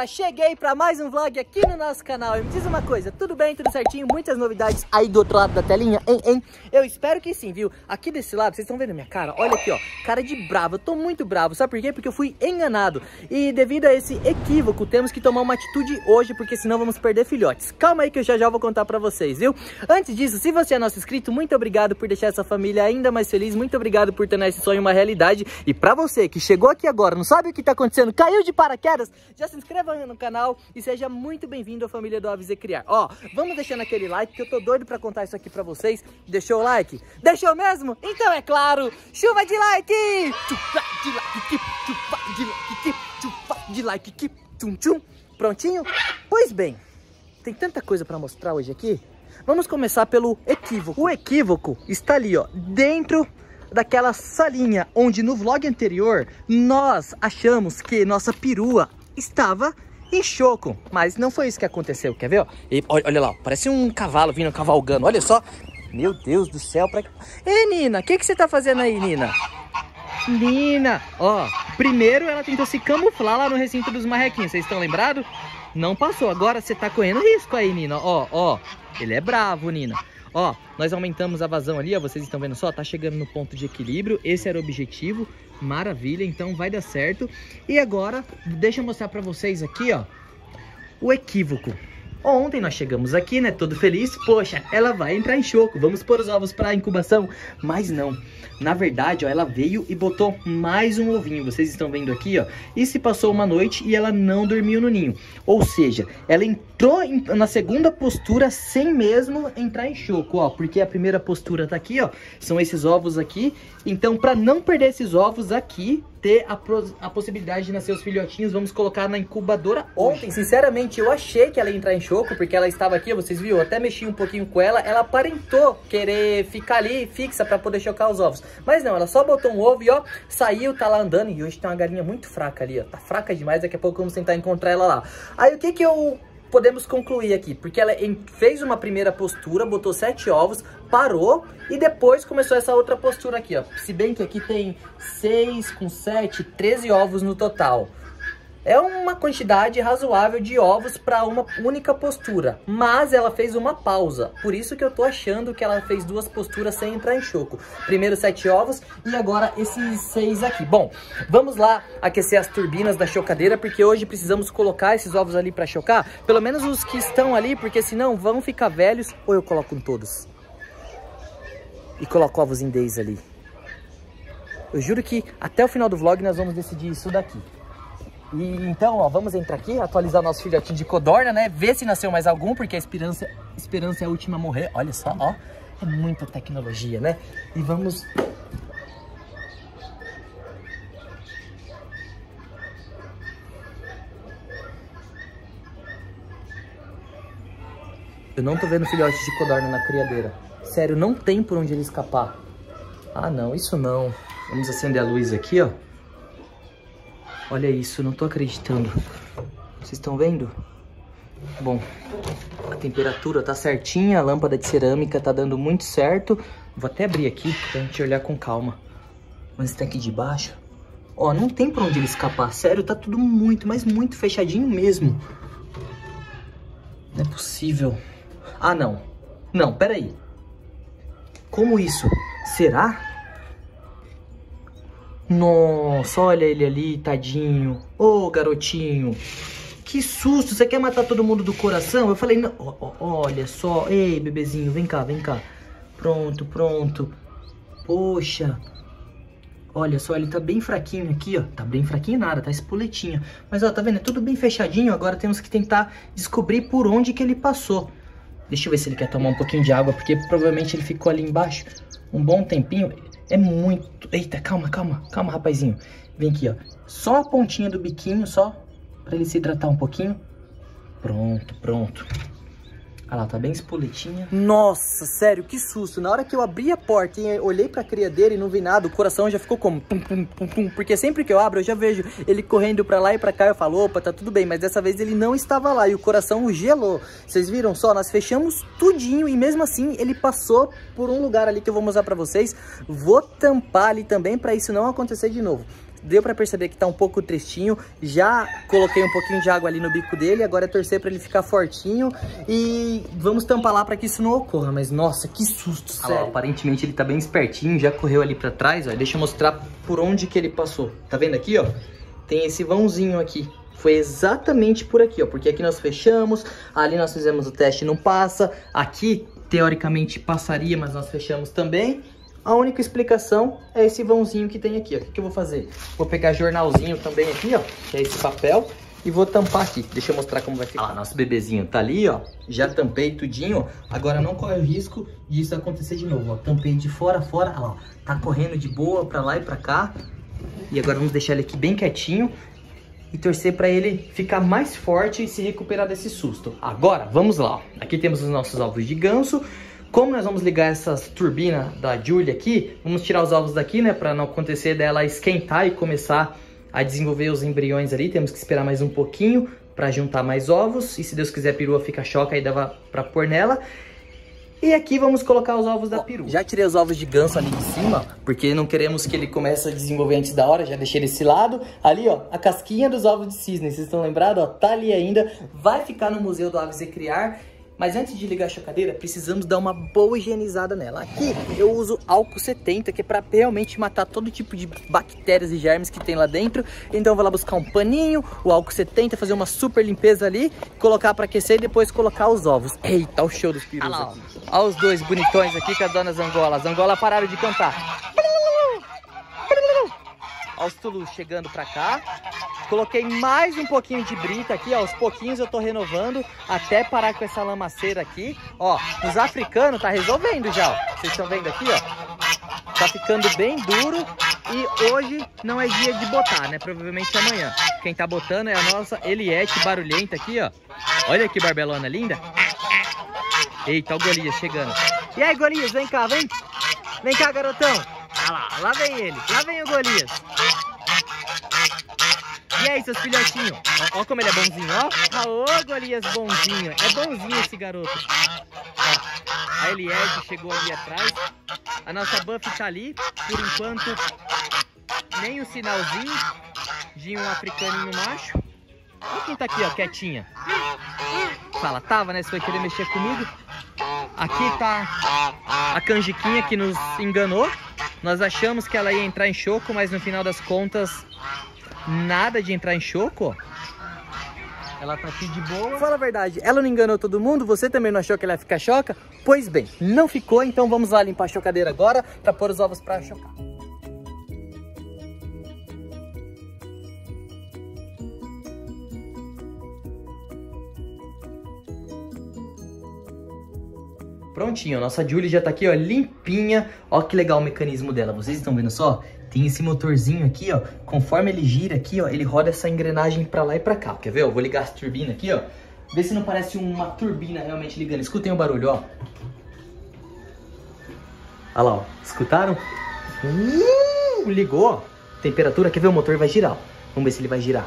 galera, cheguei pra mais um vlog aqui no nosso canal. E me diz uma coisa, tudo bem, tudo certinho? Muitas novidades aí do outro lado da telinha, hein? Eu espero que sim, viu? Aqui desse lado, vocês estão vendo a minha cara? Olha aqui, ó, cara de bravo. Eu tô muito bravo, sabe por quê? Porque eu fui enganado. E devido a esse equívoco, temos que tomar uma atitude hoje, porque senão vamos perder filhotes. Calma aí que eu já vou contar pra vocês, viu? Antes disso, se você é nosso inscrito, muito obrigado por deixar essa família ainda mais feliz. Muito obrigado por tornar esse sonho uma realidade. E pra você que chegou aqui agora, não sabe o que tá acontecendo, caiu de paraquedas, já se inscreva no canal e seja muito bem-vindo à família do Avize Criar. Ó, vamos deixando aquele like que eu tô doido pra contar isso aqui pra vocês. Deixou o like? Deixou mesmo? Então é claro, chuva de like! Chuva de like, chuva de like, chuva de like, tchum tchum. Prontinho? Pois bem, tem tanta coisa pra mostrar hoje aqui. Vamos começar pelo equívoco. O equívoco está ali, ó, dentro daquela salinha onde no vlog anterior nós achamos que nossa perua estava em choco, mas não foi isso que aconteceu, quer ver? Ó? E, olha lá, parece um cavalo vindo cavalgando, olha só. Meu Deus do céu, Ei, Nina, o que você tá fazendo aí, Nina? Nina, ó, primeiro ela tentou se camuflar lá no recinto dos marrequinhos, vocês estão lembrados? Não passou, agora você tá correndo risco aí, Nina, ó, ele é bravo, Nina. Ó, nós aumentamos a vazão ali, ó, vocês estão vendo só, tá chegando no ponto de equilíbrio, esse era o objetivo, maravilha, então vai dar certo. E agora, deixa eu mostrar pra vocês aqui, ó, o equívoco. Ontem nós chegamos aqui, né, todo feliz, poxa, ela vai entrar em choco, vamos pôr os ovos para incubação, mas não. Na verdade, ó, ela veio e botou mais um ovinho, vocês estão vendo aqui, ó, e se passou uma noite e ela não dormiu no ninho. Ou seja, ela entrou na segunda postura sem mesmo entrar em choco, ó, porque a primeira postura tá aqui, ó, são esses ovos aqui. Então, para não perder esses ovos aqui, ter a possibilidade de nascer os filhotinhos, vamos colocar na incubadora ontem. Sinceramente, eu achei que ela ia entrar em choco, porque ela estava aqui, vocês viram, eu até mexi um pouquinho com ela, ela aparentou querer ficar ali fixa para poder chocar os ovos. Mas não, ela só botou um ovo e ó, saiu, tá lá andando, e hoje tem uma galinha muito fraca ali, ó, tá fraca demais, daqui a pouco vamos tentar encontrar ela lá. Aí o que eu podemos concluir aqui? Porque ela fez uma primeira postura, botou 7 ovos, parou e depois começou essa outra postura aqui, ó. Se bem que aqui tem 6 com 7, 13 ovos no total. É uma quantidade razoável de ovos para uma única postura, mas ela fez uma pausa. Por isso que eu tô achando que ela fez 2 posturas sem entrar em choco. Primeiro 7 ovos e agora esses 6 aqui. Bom, vamos lá aquecer as turbinas da chocadeira, porque hoje precisamos colocar esses ovos ali para chocar. Pelo menos os que estão ali, porque senão vão ficar velhos. Ou eu coloco em todos e coloco ovos em 10 ali. Eu juro que até o final do vlog nós vamos decidir isso daqui. E então, ó, vamos entrar aqui, atualizar nosso filhotinho de codorna, né? Ver se nasceu mais algum, porque a esperança é a última a morrer. Olha só, ó. É muita tecnologia, né? E vamos... Eu não tô vendo filhote de codorna na criadeira. Sério, não tem por onde ele escapar. Ah, não, isso não. Vamos acender a luz aqui, ó. Olha isso, não tô acreditando. Vocês estão vendo? Bom, a temperatura tá certinha, a lâmpada de cerâmica tá dando muito certo. Vou até abrir aqui pra gente olhar com calma. Mas esse tanque de baixo, ó, não tem pra onde ele escapar. Sério, tá tudo muito, mas muito fechadinho mesmo. Não é possível. Ah, não. Não, peraí. Como isso? Será? Nossa, olha ele ali, tadinho. Ô, garotinho. Que susto, você quer matar todo mundo do coração? Eu falei, não, olha só. Ei, bebezinho, vem cá, vem cá. Pronto, pronto. Poxa. Olha só, ele tá bem fraquinho aqui, ó. Tá bem fraquinho nada, tá espoletinho. Mas, ó, tá vendo? É tudo bem fechadinho. Agora temos que tentar descobrir por onde que ele passou. Deixa eu ver se ele quer tomar um pouquinho de água, porque provavelmente ele ficou ali embaixo um bom tempinho. É muito... Eita, calma, rapazinho. Vem aqui, ó. Só a pontinha do biquinho, só. Pra ele se hidratar um pouquinho. Pronto. Olha lá, tá bem espoletinha. Nossa, sério, que susto. Na hora que eu abri a porta e olhei pra criadeira e não vi nada, o coração já ficou como... Pum, pum, pum, pum. Porque sempre que eu abro, eu já vejo ele correndo pra lá e pra cá. Eu falo, opa, tá tudo bem. Mas dessa vez ele não estava lá e o coração gelou. Vocês viram só? Nós fechamos tudinho e mesmo assim ele passou por um lugar ali que eu vou mostrar pra vocês. Vou tampar ali também pra isso não acontecer de novo. deu pra perceber que tá um pouco tristinho. Já coloquei um pouquinho de água ali no bico dele, agora é torcer pra ele ficar fortinho. E vamos tampar lá pra que isso não ocorra. Mas nossa, que susto, sério. Ó, aparentemente ele tá bem espertinho, já correu ali pra trás, ó. Deixa eu mostrar por onde que ele passou. Tá vendo aqui, ó? Tem esse vãozinho aqui. Foi exatamente por aqui, ó. Porque aqui nós fechamos, ali nós fizemos o teste, não passa. Aqui, teoricamente, passaria, mas nós fechamos também. A única explicação é esse vãozinho que tem aqui, ó. O que eu vou fazer? Vou pegar jornalzinho também aqui, ó, que é esse papel, e vou tampar aqui. Deixa eu mostrar como vai ficar. Ó, nosso bebezinho tá ali, ó. Já tampei tudinho. Agora não corre o risco disso acontecer de novo, ó. Tampei de fora a fora, ó. Tá correndo de boa pra lá e pra cá. E agora vamos deixar ele aqui bem quietinho e torcer para ele ficar mais forte e se recuperar desse susto. Agora, vamos lá. Aqui temos os nossos ovos de ganso. Como nós vamos ligar essas turbinas da Julia aqui, vamos tirar os ovos daqui, né, para não acontecer dela esquentar e começar a desenvolver os embriões ali. Temos que esperar mais um pouquinho para juntar mais ovos. E se Deus quiser, a perua fica choca, aí dá para pôr nela. E aqui vamos colocar os ovos da perua. Já tirei os ovos de ganso ali de cima, porque não queremos que ele comece a desenvolver antes da hora. Já deixei desse lado. Ali, ó, a casquinha dos ovos de cisne. Vocês estão lembrados? Ó, tá ali ainda. Vai ficar no Museu do Aves e Criar. Mas antes de ligar a chocadeira, precisamos dar uma boa higienizada nela. Aqui eu uso álcool 70, que é para realmente matar todo tipo de bactérias e germes que tem lá dentro. Então eu vou lá buscar um paninho, o álcool 70, fazer uma super limpeza ali, colocar para aquecer e depois colocar os ovos. Eita, o show dos perus aqui. Olha os dois bonitões aqui com a dona Zangola. As Angola pararam de cantar. Olha os tulus chegando pra cá. Coloquei mais um pouquinho de brita aqui, ó. Aos pouquinhos eu tô renovando até parar com essa lamaceira aqui. Ó, os africanos tá resolvendo já, ó. Vocês estão vendo aqui, ó. Tá ficando bem duro. E hoje não é dia de botar, né? Provavelmente amanhã. Quem tá botando é a nossa Eliette barulhenta aqui, ó. Olha que barbelona linda. Eita, o Golias chegando. E aí, Golias, vem cá, vem. Vem cá, garotão. Ah lá vem ele. Lá vem o Golias. E aí, seus filhotinhos? Ó como ele é bonzinho, ó. Aô, Golias bonzinho. É bonzinho esse garoto. Ó, a Eliette chegou ali atrás. A nossa Buff tá ali. Por enquanto, nem o sinalzinho de um africaninho macho. Olha quem tá aqui, ó, quietinha. Fala, tava, né? Você vai querer mexer comigo? Aqui tá a canjiquinha que nos enganou. Nós achamos que ela ia entrar em choco, mas no final das contas, nada de entrar em choco. Ela tá aqui de boa. Fala a verdade, ela não enganou todo mundo? Você também não achou que ela ia ficar choca? Pois bem, não ficou, então vamos lá limpar a chocadeira agora para pôr os ovos para chocar. Prontinho, nossa Julie já tá aqui, ó, limpinha. Ó que legal o mecanismo dela, vocês estão vendo só? Tem esse motorzinho aqui, ó, conforme ele gira aqui, ó, ele roda essa engrenagem pra lá e pra cá. Quer ver? Eu vou ligar essa turbina aqui, ó. Vê se não parece uma turbina realmente ligando. Escutem o barulho, ó. Olha lá, ó. Escutaram? Ligou, ó. Temperatura, quer ver? O motor vai girar, ó. Vamos ver se ele vai girar.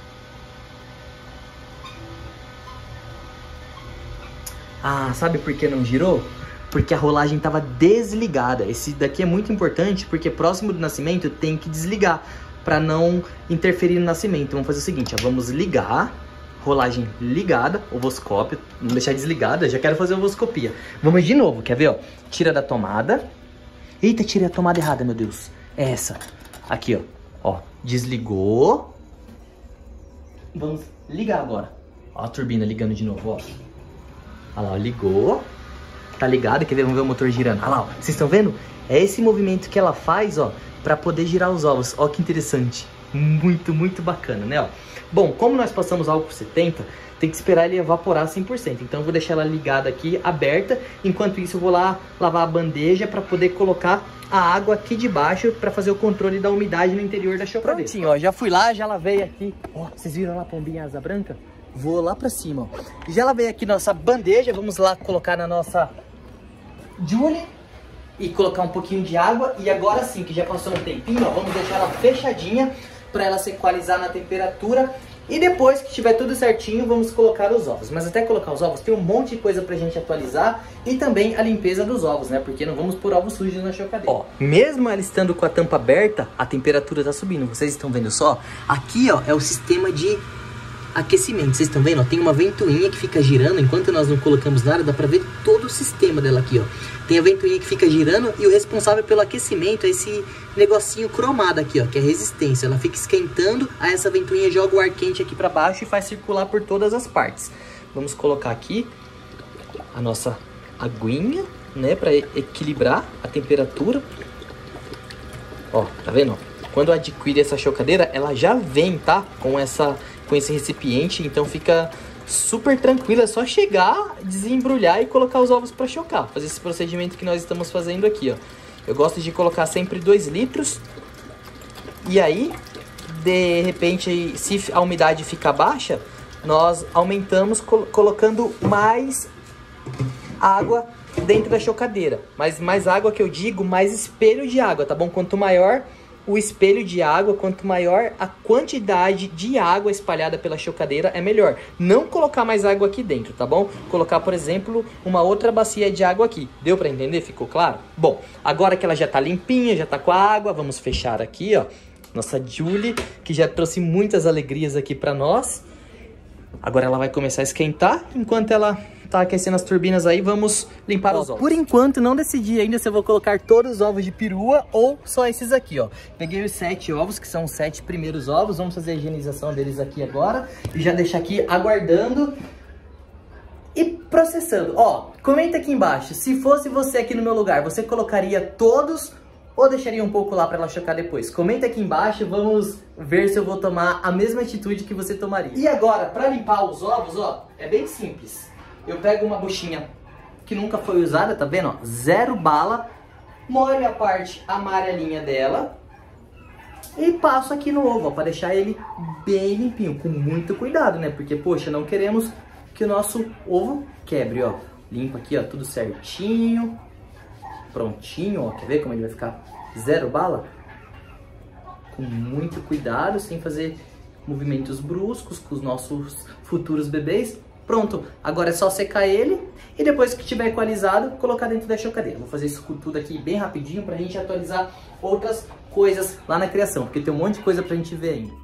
Ah, sabe por que não girou? Porque a rolagem estava desligada. Esse daqui é muito importante porque próximo do nascimento tem que desligar para não interferir no nascimento. Vamos fazer o seguinte, ó, vamos ligar, rolagem ligada, ovoscópio, vamos deixar desligada, já quero fazer ovoscopia. Vamos de novo, quer ver, ó? Tira da tomada. Eita, tirei a tomada errada, meu Deus. É essa. Aqui, ó, desligou. Vamos ligar agora. Ó a turbina ligando de novo, ó. Olha lá, ó, ligou. Tá ligado? Quer ver? Vamos ver o motor girando. Olha lá, ó. Vocês estão vendo? É esse movimento que ela faz, ó, pra poder girar os ovos. Ó que interessante. Muito, muito bacana, né, ó. Bom, como nós passamos álcool 70, tem que esperar ele evaporar 100%. Então eu vou deixar ela ligada aqui, aberta. Enquanto isso eu vou lá lavar a bandeja pra poder colocar a água aqui de baixo pra fazer o controle da umidade no interior da chocadeira. Prontinho, ó. Já fui lá, já lavei aqui. Ó, vocês viram lá a pombinha asa branca? Vou lá pra cima, ó. Já lavei aqui nossa bandeja. Vamos lá colocar na nossa Julie e colocar um pouquinho de água. E agora sim, que já passou um tempinho, ó, vamos deixar ela fechadinha para ela se equalizar na temperatura. E depois que tiver tudo certinho, vamos colocar os ovos. Mas até colocar os ovos, tem um monte de coisa pra gente atualizar. E também a limpeza dos ovos, né? Porque não vamos pôr ovos sujos na chocadeira. Ó, mesmo ela estando com a tampa aberta, a temperatura tá subindo. Vocês estão vendo só? Aqui, ó, é o sistema de aquecimento. Vocês estão vendo? Ó, tem uma ventoinha que fica girando. Enquanto nós não colocamos nada, dá pra ver todo o sistema dela aqui, ó. Tem a ventoinha que fica girando e o responsável pelo aquecimento é esse negocinho cromado aqui, ó, que é a resistência. Ela fica esquentando, aí essa ventoinha joga o ar quente aqui pra baixo e faz circular por todas as partes. Vamos colocar aqui a nossa aguinha, né, pra equilibrar a temperatura. Ó, tá vendo? Quando adquire essa chocadeira, ela já vem, tá? Com esse recipiente, então fica super tranquilo, é só chegar, desembrulhar e colocar os ovos para chocar. Fazer esse procedimento que nós estamos fazendo aqui, ó. Eu gosto de colocar sempre 2 litros. E aí, de repente, se a umidade ficar baixa, nós aumentamos colocando mais água dentro da chocadeira. Mas mais água que eu digo, mais espelho de água, tá bom? Quanto maior o espelho de água, quanto maior a quantidade de água espalhada pela chocadeira, é melhor. Não colocar mais água aqui dentro, tá bom? Colocar, por exemplo, uma outra bacia de água aqui. Deu pra entender? Ficou claro? Bom, agora que ela já tá limpinha, já tá com a água, vamos fechar aqui, ó. Nossa Julie, que já trouxe muitas alegrias aqui pra nós. Agora ela vai começar a esquentar. Enquanto ela tá aquecendo as turbinas aí, vamos limpar os ovos. Por enquanto, não decidi ainda se eu vou colocar todos os ovos de perua ou só esses aqui, ó. Peguei os 7 ovos, que são os 7 primeiros ovos. Vamos fazer a higienização deles aqui agora. E já deixar aqui aguardando e processando. Ó, comenta aqui embaixo. Se fosse você aqui no meu lugar, você colocaria todos ou deixaria um pouco lá para ela chocar depois? Comenta aqui embaixo, vamos ver se eu vou tomar a mesma atitude que você tomaria. E agora, para limpar os ovos, ó, é bem simples. Eu pego uma buchinha que nunca foi usada, tá vendo? Ó, 0 bala, molho a parte amarelinha dela e passo aqui no ovo, ó, para deixar ele bem limpinho, com muito cuidado, né? Porque, poxa, não queremos que o nosso ovo quebre, ó. Limpa aqui, ó, tudo certinho. Prontinho, ó, quer ver como ele vai ficar 0 bala? Com muito cuidado, sem fazer movimentos bruscos com os nossos futuros bebês. Pronto, agora é só secar ele e depois que tiver equalizado, colocar dentro da chocadeira. Vou fazer isso tudo aqui bem rapidinho pra gente atualizar outras coisas lá na criação, porque tem um monte de coisa pra gente ver ainda.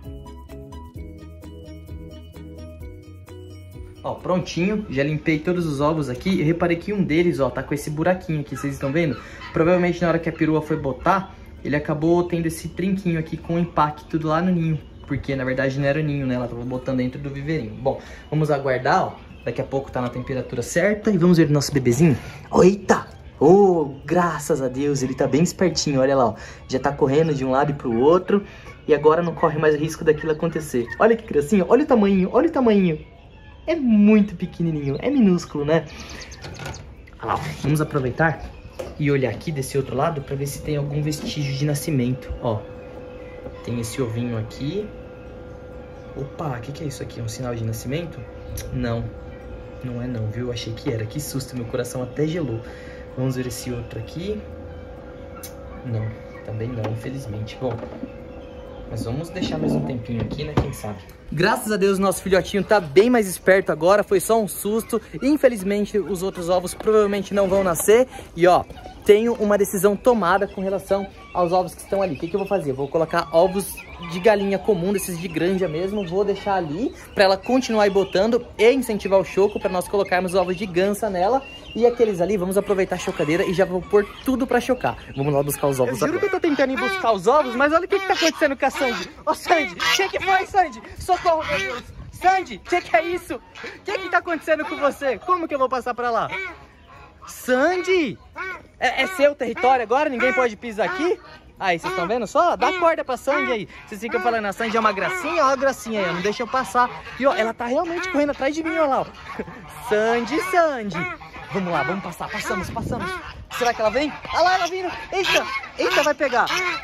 Ó, prontinho, já limpei todos os ovos aqui. Eu reparei que um deles, ó, tá com esse buraquinho aqui, vocês estão vendo? Provavelmente na hora que a perua foi botar, ele acabou tendo esse trinquinho aqui com impacto lá no ninho. Porque na verdade não era o ninho, né? Ela tava botando dentro do viveirinho. Bom, vamos aguardar, ó. Daqui a pouco tá na temperatura certa. E vamos ver o nosso bebezinho. Eita! Oh, graças a Deus, ele tá bem espertinho, olha lá, ó. Já tá correndo de um lado e pro outro. E agora não corre mais risco daquilo acontecer. Olha que criancinha, olha o tamanho, olha o tamanho. É muito pequenininho, é minúsculo, né? Olha lá, ó. Vamos aproveitar e olhar aqui desse outro lado pra ver se tem algum vestígio de nascimento, ó. Tem esse ovinho aqui. Opa, o que é isso aqui? É um sinal de nascimento? Não, não é não, viu? Achei que era. Que susto, meu coração até gelou. Vamos ver esse outro aqui. Não, também não, infelizmente. Bom, mas vamos deixar mais um tempinho aqui, né? Quem sabe? Graças a Deus, nosso filhotinho tá bem mais esperto agora. Foi só um susto. Infelizmente, os outros ovos provavelmente não vão nascer. E ó, tenho uma decisão tomada com relação aos ovos que estão ali. O que eu vou fazer? Eu vou colocar ovos de galinha comum, desses de granja mesmo. Vou deixar ali para ela continuar aí botando e incentivar o choco para nós colocarmos ovos de gansa nela. E aqueles ali, vamos aproveitar a chocadeira e já vou pôr tudo para chocar. Vamos lá buscar os ovos. Eu juro agora que eu tô tentando ir buscar os ovos, mas olha o que tá acontecendo com a Sandy. Ô, Sandy, o que foi, Sandy? Socorro, meu Deus. Sandy, o que é isso? O que tá acontecendo com você? Como que eu vou passar para lá? Sandy! É seu território agora? Ninguém pode pisar aqui? Aí, vocês estão vendo só? Dá corda pra Sandy aí. Vocês ficam falando, a Sandy é uma gracinha, ó a gracinha aí, ó, não deixa eu passar. E ó, ela tá realmente correndo atrás de mim, ó lá, ó. Sandy, Sandy. Vamos lá, vamos passar, passamos. Será que ela vem? Olha lá, ela vindo. Eita, vai pegar.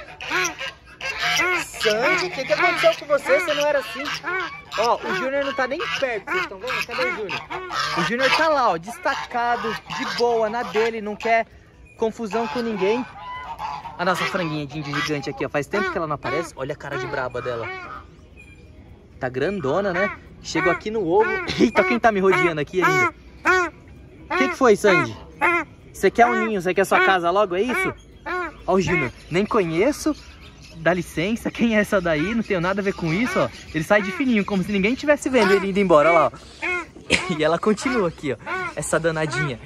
Sandy, o que aconteceu com você? Você não era assim. Ó, o Júnior não tá nem perto, vocês estão vendo? Cadê o Júnior? O Júnior tá lá, ó, destacado, de boa, na dele, não quer confusão com ninguém. A nossa franguinha de índio gigante aqui, ó, faz tempo que ela não aparece. Olha a cara de braba dela. tá grandona, né? Chegou aqui no ovo. Eita, quem tá me rodeando aqui ainda? O que foi, Sandy? Você quer um ninho? Você quer sua casa logo, é isso? Ó o Júnior, nem conheço. Dá licença, quem é essa daí? Não tenho nada a ver com isso, ó. Ele sai de fininho, como se ninguém tivesse vendo ele indo embora, olha lá, ó. E ela continua aqui, ó. Essa danadinha.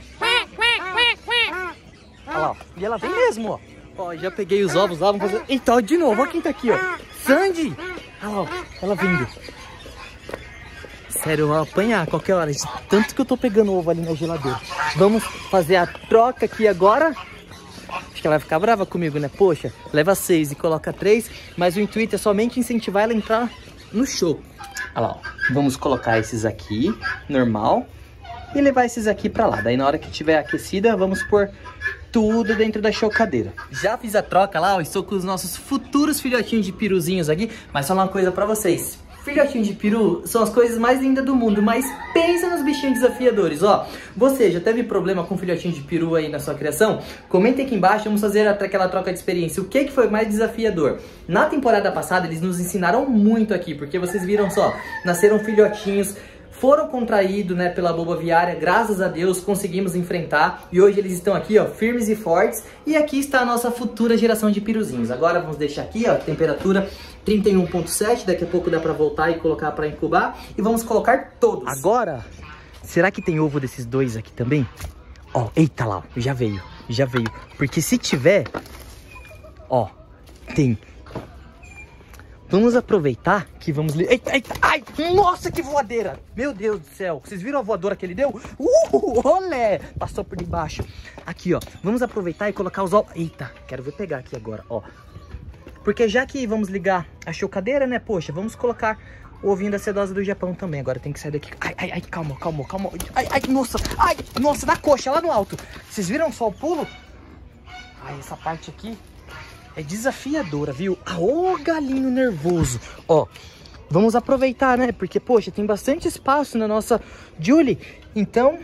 Olha lá, ó. E ela vem mesmo, ó. Ó, já peguei os ovos lá, vamos fazer... Eita, ó, de novo, ó quem tá aqui, ó. Sandy! Olha lá, ó. Ela vindo. Sério, eu vou apanhar a qualquer hora. De tanto que eu tô pegando ovo ali na geladeira. Vamos fazer a troca aqui agora. Acho que ela vai ficar brava comigo, né? Poxa, leva 6 e coloca 3. Mas o intuito é somente incentivar ela a entrar no show. Olha lá, ó. Vamos colocar esses aqui, normal. E levar esses aqui pra lá. Daí na hora que tiver aquecida, vamos pôr tudo dentro da chocadeira. Já fiz a troca lá, ó. Estou com os nossos futuros filhotinhos de peruzinhos aqui. Mas só uma coisa pra vocês. Filhotinho de peru são as coisas mais lindas do mundo, mas pensa nos bichinhos desafiadores, ó. Você já teve problema com filhotinho de peru aí na sua criação? Comenta aqui embaixo, vamos fazer aquela troca de experiência. O que foi mais desafiador? Na temporada passada eles nos ensinaram muito aqui, porque vocês viram só, nasceram filhotinhos, foram contraídos, né, pela boba aviária, graças a Deus conseguimos enfrentar. E hoje eles estão aqui, ó, firmes e fortes. E aqui está a nossa futura geração de peruzinhos. Agora vamos deixar aqui, ó, temperatura 31.7, daqui a pouco dá pra voltar e colocar pra incubar. E vamos colocar todos. Agora, será que tem ovo desses dois aqui também? Ó, eita lá, ó, já veio. Porque se tiver, ó, tem. Vamos aproveitar que vamos... Eita, eita, ai, nossa, que voadeira! Meu Deus do céu, vocês viram a voadora que ele deu? Olé! Passou por debaixo. Aqui, ó, vamos aproveitar e colocar os ovos... Eita, quero ver pegar aqui agora, ó. Porque já que vamos ligar a chocadeira, né, poxa, vamos colocar o ovinho da sedosa do Japão também. Agora tem que sair daqui. Ai, calma. Ai, nossa, na coxa, lá no alto. Vocês viram só o pulo? Ai, essa parte aqui... é desafiadora, viu? Ô, galinho nervoso. Ó, vamos aproveitar, né? Porque, poxa, tem bastante espaço na nossa Julie. Então,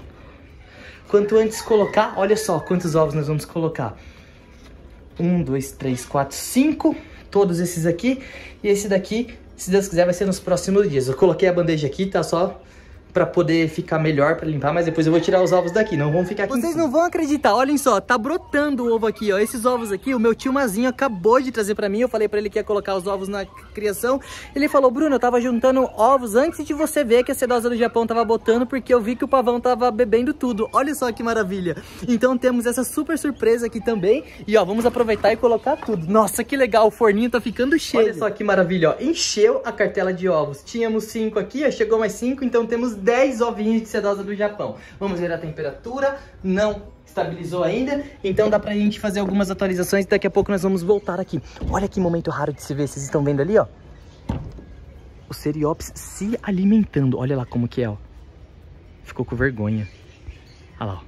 quanto antes colocar... Olha só quantos ovos nós vamos colocar. 1, 2, 3, 4, 5. Todos esses aqui. E esse daqui, se Deus quiser, vai ser nos próximos dias. Eu coloquei a bandeja aqui, tá? Só... pra poder ficar melhor pra limpar, mas depois eu vou tirar os ovos daqui, não vão ficar aqui. Vocês não vão acreditar, olhem só, tá brotando o ovo aqui, ó. Esses ovos aqui, o meu tio Mazinho acabou de trazer pra mim. Eu falei pra ele que ia colocar os ovos na criação. Ele falou, Bruno, eu tava juntando ovos antes de você ver que a sedosa do Japão tava botando, porque eu vi que o pavão tava bebendo tudo. Olha só que maravilha. Então temos essa super surpresa aqui também. E ó, vamos aproveitar e colocar tudo. Nossa, que legal, o forninho tá ficando cheio. Olha só que maravilha, ó. Encheu a cartela de ovos. Tínhamos 5 aqui, ó, chegou mais 5, então temos 10 ovinhos de sedosa do Japão. Vamos ver a temperatura. Não estabilizou ainda, então dá pra gente fazer algumas atualizações. Daqui a pouco nós vamos voltar aqui. Olha que momento raro de se ver. Vocês estão vendo ali, ó? O Seriops se alimentando. Olha lá como que é, ó. Ficou com vergonha. Olha lá, ó.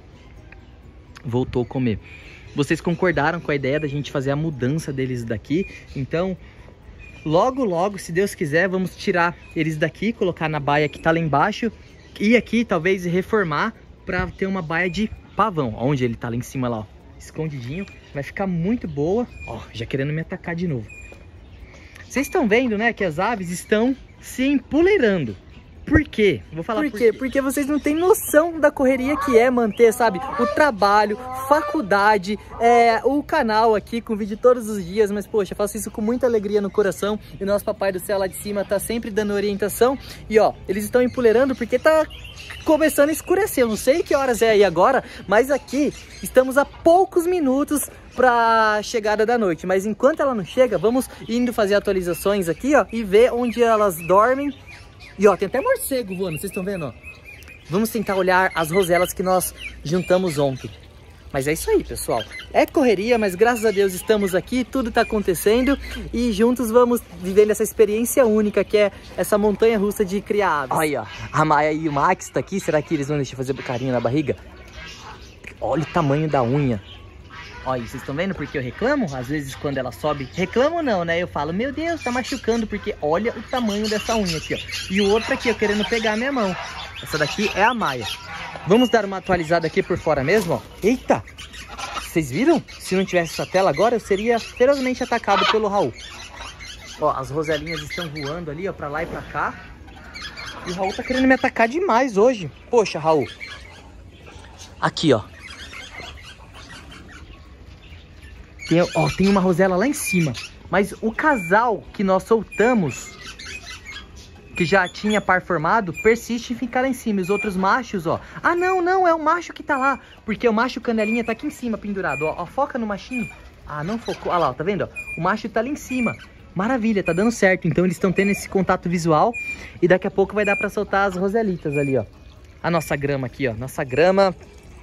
Voltou a comer. Vocês concordaram com a ideia da gente fazer a mudança deles daqui. Então... logo, se Deus quiser, vamos tirar eles daqui, colocar na baia que tá lá embaixo. E aqui, talvez, reformar pra ter uma baia de pavão. Onde ele tá lá em cima, lá, ó. Escondidinho. Vai ficar muito boa. Ó, já querendo me atacar de novo. Vocês estão vendo, né, que as aves estão se empoleirando. Por quê? Vou falar por quê. Porque vocês não têm noção da correria que é manter, sabe, o trabalho, faculdade, o canal aqui com vídeo todos os dias. Mas, poxa, eu faço isso com muita alegria no coração. E o nosso papai do céu lá de cima tá sempre dando orientação. E, ó, eles estão empoleirando porque tá começando a escurecer. Eu não sei que horas é aí agora, mas aqui estamos a poucos minutos pra chegada da noite. Mas enquanto ela não chega, vamos indo fazer atualizações aqui, ó, e ver onde elas dormem. E ó, tem até morcego voando, vocês estão vendo, ó? Vamos tentar olhar as roselas que nós juntamos ontem. Mas é isso aí, pessoal. É correria, mas graças a Deus estamos aqui, tudo tá acontecendo. E juntos vamos vivendo essa experiência única, que é essa montanha-russa de criar aves. Olha, a Maia e o Max tá aqui, será que eles vão deixar fazer carinho na barriga? Olha o tamanho da unha. Olha, vocês estão vendo porque eu reclamo? Às vezes quando ela sobe, reclamo não, né? Eu falo, meu Deus, tá machucando, porque olha o tamanho dessa unha aqui, ó. E o outro aqui, ó, querendo pegar a minha mão. Essa daqui é a Maia. Vamos dar uma atualizada aqui por fora mesmo, ó. Eita! Vocês viram? Se não tivesse essa tela agora, eu seria ferozmente atacado pelo Raul. Ó, as roselinhas estão voando ali, ó, pra lá e pra cá. E o Raul tá querendo me atacar demais hoje. Poxa, Raul. Aqui, ó. Tem uma rosela lá em cima. Mas o casal que nós soltamos, que já tinha par formado, persiste em ficar lá em cima. Os outros machos, ó. Ah, não, é o macho que tá lá. Porque o macho canelinha tá aqui em cima, pendurado. Ó, foca no machinho. Ah, não focou. Olha lá, tá vendo? Ó? O macho tá ali em cima. Maravilha, tá dando certo. Então eles estão tendo esse contato visual. E daqui a pouco vai dar pra soltar as roselitas ali, ó. A nossa grama aqui, ó. Nossa grama.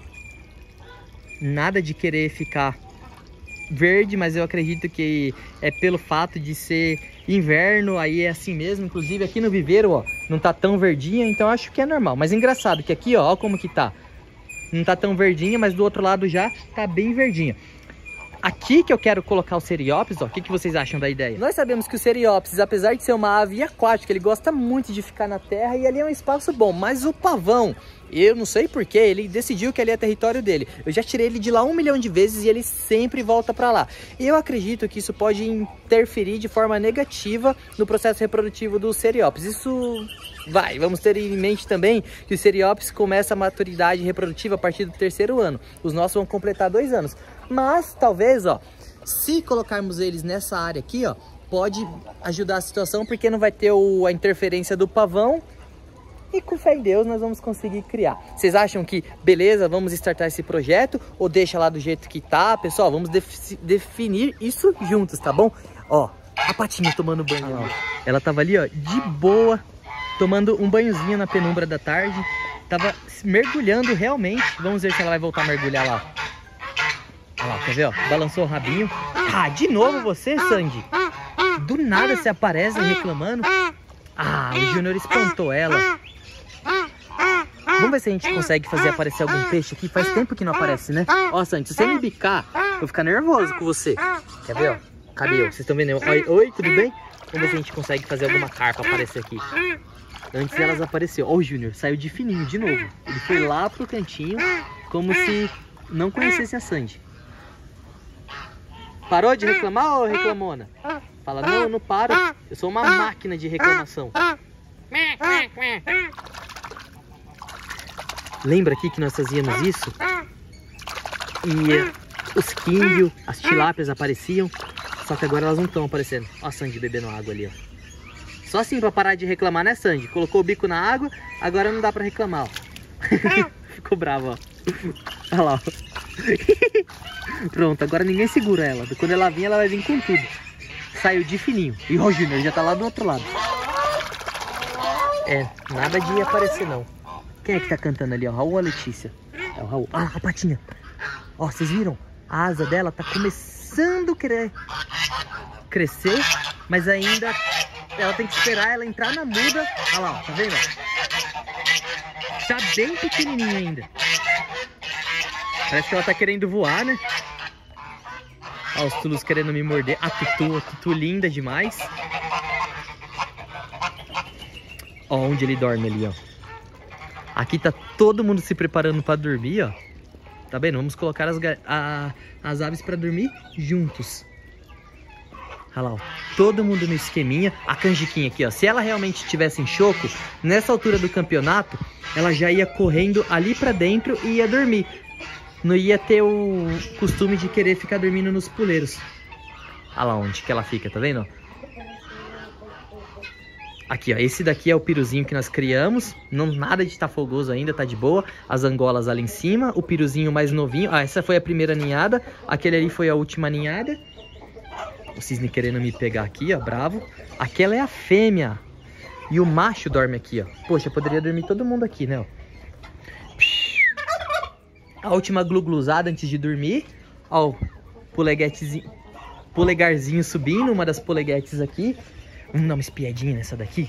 Nada de querer ficar verde, mas eu acredito que é pelo fato de ser inverno, aí é assim mesmo. Inclusive aqui no viveiro, ó, não tá tão verdinha, então acho que é normal. Mas é engraçado que aqui, ó como que tá. Não tá tão verdinha, mas do outro lado já tá bem verdinha. Aqui que eu quero colocar o Seriópsis, ó, o que vocês acham da ideia? Nós sabemos que o Seriópsis, apesar de ser uma ave aquática, ele gosta muito de ficar na terra e ali é um espaço bom. Mas o pavão, eu não sei porquê, ele decidiu que ali é território dele. Eu já tirei ele de lá 1 milhão de vezes e ele sempre volta pra lá. Eu acredito que isso pode interferir de forma negativa no processo reprodutivo do Seriópsis. Isso vamos ter em mente também que o Seriópsis começa a maturidade reprodutiva a partir do 3º ano. Os nossos vão completar 2 anos. Mas talvez, ó, se colocarmos eles nessa área aqui, ó, pode ajudar a situação, porque não vai ter a interferência do pavão. E com fé em Deus nós vamos conseguir criar. Vocês acham que, beleza, vamos startar esse projeto? Ou deixa lá do jeito que tá? Pessoal, vamos definir isso juntos, tá bom? Ó, a Patinha tomando banho, ó. Ela tava ali, ó, de boa, tomando um banhozinho na penumbra da tarde. Tava mergulhando realmente. Vamos ver se ela vai voltar a mergulhar lá. Olha lá, quer ver, ó? Balançou o rabinho. Ah, de novo você, Sandy? Do nada você aparece reclamando. Ah, o Júnior espantou ela. Vamos ver se a gente consegue fazer aparecer algum peixe aqui. Faz tempo que não aparece, né? Ó, Sandy, se você me bicar, eu vou ficar nervoso com você. Quer ver, ó? Cadê eu? Vocês estão vendo? Oi, tudo bem? Vamos ver se a gente consegue fazer alguma carpa aparecer aqui. Antes elas apareceram. Ó, o Júnior saiu de fininho de novo. Ele foi lá pro cantinho, como se não conhecesse a Sandy. Parou de reclamar, ô reclamona? Fala, não, eu não paro. Eu sou uma máquina de reclamação. Lembra aqui que nós fazíamos isso? E os quindios, as tilápias apareciam. Só que agora elas não estão aparecendo. Ó a Sandy bebendo água ali, ó. Só assim pra parar de reclamar, né, Sandy? Colocou o bico na água, agora não dá pra reclamar, ó. Ficou brava, ó. Olha lá, ó. Pronto, agora ninguém segura ela. Quando ela vir, ela vai vir com tudo. Saiu de fininho. E o Júnior já tá lá do outro lado. É, nada de aparecer não. Quem é que tá cantando ali, ó? Raul ou a Letícia? É o Raul. Ah, a Patinha. Ó, vocês viram? A asa dela tá começando a querer crescer, mas ainda ela tem que esperar ela entrar na muda. Olha lá, ó, tá vendo? Tá bem pequenininha ainda. Parece que ela tá querendo voar, né? Ó, os tulus querendo me morder. A Tutu linda demais. Ó, onde ele dorme ali, ó. Aqui tá todo mundo se preparando pra dormir, ó. Tá vendo? Vamos colocar as aves pra dormir juntos. Olha lá, ó. Todo mundo no esqueminha. A canjiquinha aqui, ó. Se ela realmente estivesse em choco, nessa altura do campeonato, ela já ia correndo ali pra dentro e ia dormir. Não ia ter o costume de querer ficar dormindo nos puleiros. Olha lá onde que ela fica, tá vendo? Aqui, ó, esse daqui é o piruzinho que nós criamos. Não, nada de estar fogoso ainda, tá de boa. As angolas ali em cima, o piruzinho mais novinho. Ah, essa foi a primeira ninhada. Aquele ali foi a última ninhada. O cisne querendo me pegar aqui, ó, bravo. Aquela é a fêmea. E o macho dorme aqui, ó. Poxa, poderia dormir todo mundo aqui, né, ó. A última glu-gluzada antes de dormir. Ó, o polegarzinho subindo, uma das poleguetes aqui. Vamos dar uma espiadinha nessa daqui.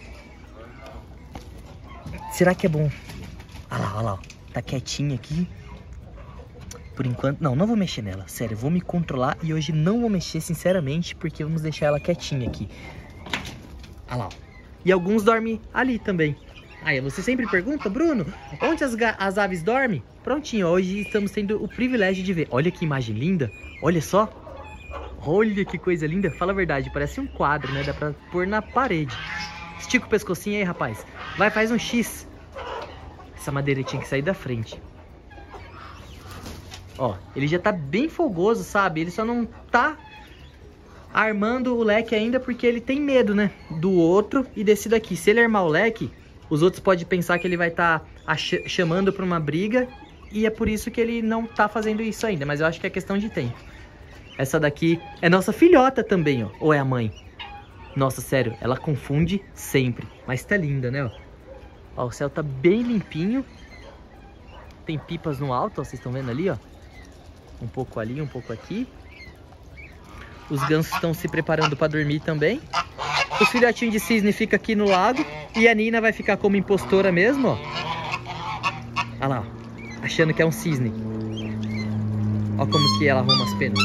Será que é bom? Olha lá, ó. Tá quietinha aqui. Por enquanto, não vou mexer nela. Sério, eu vou me controlar e hoje não vou mexer, sinceramente, porque vamos deixar ela quietinha aqui. Olha lá, ó. E alguns dormem ali também. Aí, você sempre pergunta, Bruno, onde as aves dormem? Prontinho, hoje estamos tendo o privilégio de ver. Olha que imagem linda. Olha só. Olha que coisa linda. Fala a verdade, parece um quadro, né? Dá pra pôr na parede. Estica o pescocinho aí, rapaz. Vai, faz um X. Essa madeira tinha que sair da frente. Ó, ele já tá bem folgoso, sabe? Ele só não tá armando o leque ainda porque ele tem medo, né? Do outro e desse daqui. Se ele armar o leque, os outros podem pensar que ele vai estar chamando pra uma briga. E é por isso que ele não tá fazendo isso ainda. Mas eu acho que é questão de tempo. Essa daqui é nossa filhota também, ó. Ou é a mãe? Nossa, sério, ela confunde sempre. Mas tá linda, né, ó? Ó, o céu tá bem limpinho. Tem pipas no alto, ó. Vocês estão vendo ali, ó? Um pouco ali, um pouco aqui. Os gansos estão se preparando para dormir também. Os filhotinhos de cisne ficam aqui no lago. E a Nina vai ficar como impostora mesmo, ó. Olha lá, ó. Achando que é um cisne. Ó como que ela arruma as penas.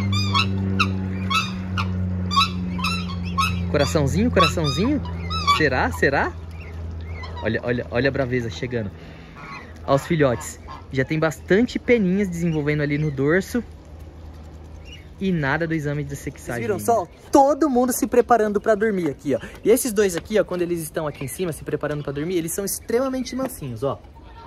Coraçãozinho, coraçãozinho. Será? Será? Olha a braveza chegando. Ó, os filhotes. Já tem bastante peninhas desenvolvendo ali no dorso. E nada do exame de sexagem. Vocês viram só? Todo mundo se preparando pra dormir aqui, ó. E esses dois aqui, ó, quando eles estão aqui em cima se preparando pra dormir, eles são extremamente mansinhos, ó.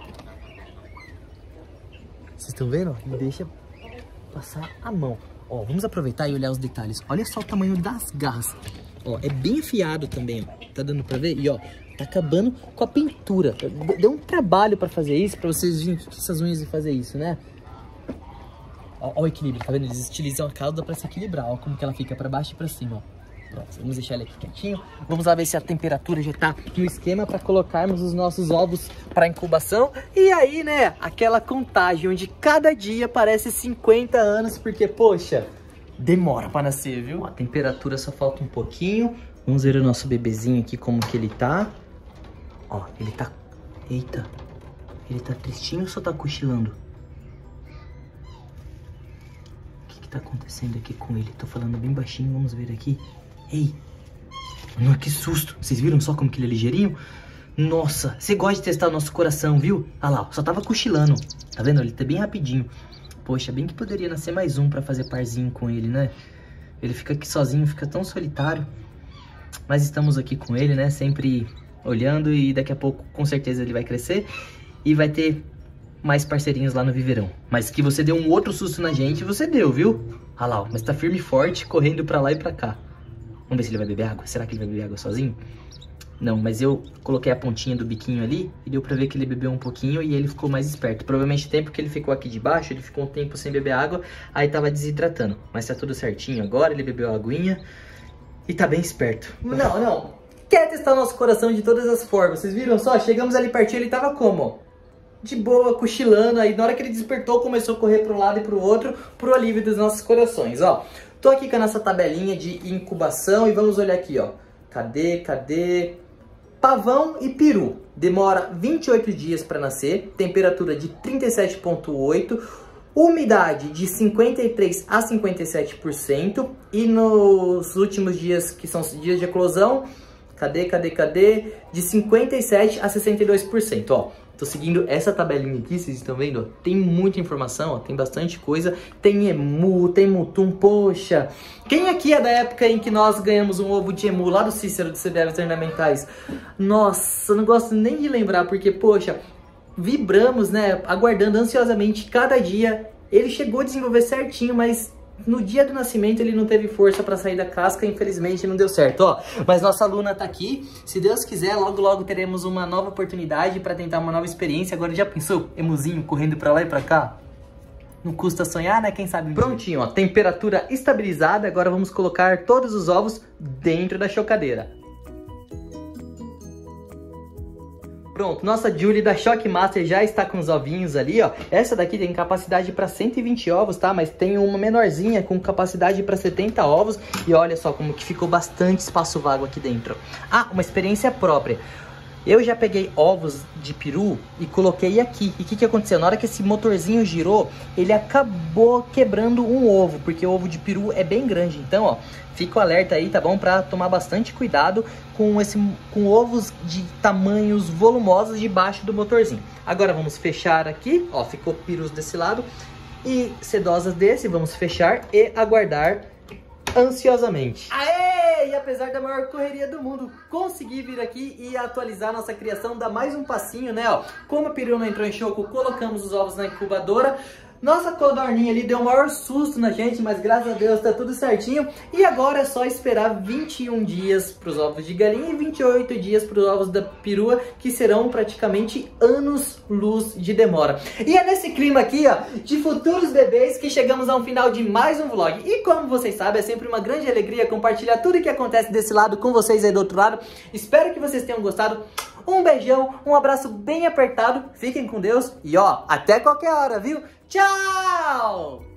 Vocês estão vendo? Não deixa passar a mão. Ó, vamos aproveitar e olhar os detalhes. Olha só o tamanho das garras. Ó, é bem afiado também, ó. Tá dando pra ver? E ó, tá acabando com a pintura. Deu um trabalho pra fazer isso, pra vocês virem que essas unhas e fazer isso, né? Ó, ó o equilíbrio, tá vendo? Eles estilizam a cauda pra se equilibrar. Ó como que ela fica pra baixo e pra cima, ó. Pronto, vamos deixar ele aqui quietinho. Vamos lá ver se a temperatura já tá no esquema pra colocarmos os nossos ovos pra incubação. E aí, né, aquela contagem onde cada dia parece 50 anos, porque, poxa, demora pra nascer, viu? A temperatura só falta um pouquinho. Vamos ver o nosso bebezinho aqui, como que ele tá. Ó, ele tá... Eita, ele tá tristinho ou só tá cochilando? O que tá acontecendo aqui com ele? Tô falando bem baixinho, vamos ver aqui. Ei, mano, que susto. Vocês viram só como que ele é ligeirinho? Nossa, você gosta de testar o nosso coração, viu? Olha lá, só tava cochilando. Tá vendo? Ele tá bem rapidinho. Poxa, bem que poderia nascer mais um pra fazer parzinho com ele, né? Ele fica aqui sozinho, fica tão solitário. Mas estamos aqui com ele, né? Sempre olhando e daqui a pouco, com certeza, ele vai crescer. E vai ter mais parceirinhos lá no viveirão. Mas que você deu um outro susto na gente, você deu, viu? Olha lá, ó, mas tá firme e forte, correndo pra lá e pra cá. Vamos ver se ele vai beber água. Será que ele vai beber água sozinho? Não, mas eu coloquei a pontinha do biquinho ali e deu pra ver que ele bebeu um pouquinho e ele ficou mais esperto. Provavelmente o tempo que ele ficou aqui de baixo, ele ficou um tempo sem beber água, aí tava desidratando. Mas tá tudo certinho agora, ele bebeu a aguinha e tá bem esperto. Não. Quer testar o nosso coração de todas as formas. Vocês viram só? Chegamos ali pertinho, ele tava como? De boa, cochilando. Aí na hora que ele despertou, começou a correr pro lado e pro outro, pro alívio dos nossos corações, ó. Tô aqui com a nossa tabelinha de incubação e vamos olhar aqui, ó. Cadê? Pavão e peru. Demora 28 dias para nascer, temperatura de 37,8, umidade de 53 a 57% e nos últimos dias, que são os dias de eclosão, de 57 a 62%, ó. Tô seguindo essa tabelinha aqui, vocês estão vendo? Ó, tem muita informação, ó, tem bastante coisa. Tem emu, tem mutum, poxa. Quem aqui é da época em que nós ganhamos um ovo de emu lá do Cícero do CDFs Ornamentais? Nossa, eu não gosto nem de lembrar, porque, poxa, vibramos, né, aguardando ansiosamente cada dia. Ele chegou a desenvolver certinho, mas no dia do nascimento ele não teve força para sair da casca, infelizmente não deu certo, ó. Mas nossa aluna tá aqui, se Deus quiser, logo teremos uma nova oportunidade para tentar uma nova experiência. Agora já pensou, emuzinho correndo para lá e para cá? Não custa sonhar, né? Quem sabe? Prontinho, ó, temperatura estabilizada. Agora vamos colocar todos os ovos dentro da chocadeira. Pronto, nossa Julie da Shock Master já está com os ovinhos ali, ó. Essa daqui tem capacidade para 120 ovos, tá? Mas tem uma menorzinha com capacidade para 70 ovos. E olha só como que ficou bastante espaço vago aqui dentro. Ah, uma experiência própria. Eu já peguei ovos de peru e coloquei aqui. E o que aconteceu? Na hora que esse motorzinho girou, ele acabou quebrando um ovo, porque o ovo de peru é bem grande. Então, ó, fica o alerta aí, tá bom? Pra tomar bastante cuidado com ovos de tamanhos volumosos debaixo do motorzinho. Agora vamos fechar aqui, ó, ficou perus desse lado e sedosas desse. Vamos fechar e aguardar ansiosamente. Aê! E apesar da maior correria do mundo, consegui vir aqui e atualizar nossa criação, dar mais um passinho, né, ó. Como a perua não entrou em choco, colocamos os ovos na incubadora. Nossa codorninha ali deu o maior susto na gente, mas graças a Deus tá tudo certinho. E agora é só esperar 21 dias para os ovos de galinha e 28 dias para os ovos da perua, que serão praticamente anos-luz de demora. E é nesse clima aqui, ó, de futuros bebês que chegamos ao final de mais um vlog. E como vocês sabem, é sempre uma grande alegria compartilhar tudo o que acontece desse lado com vocês aí do outro lado. Espero que vocês tenham gostado. Um beijão, um abraço bem apertado, fiquem com Deus e ó, até qualquer hora, viu? Tchau!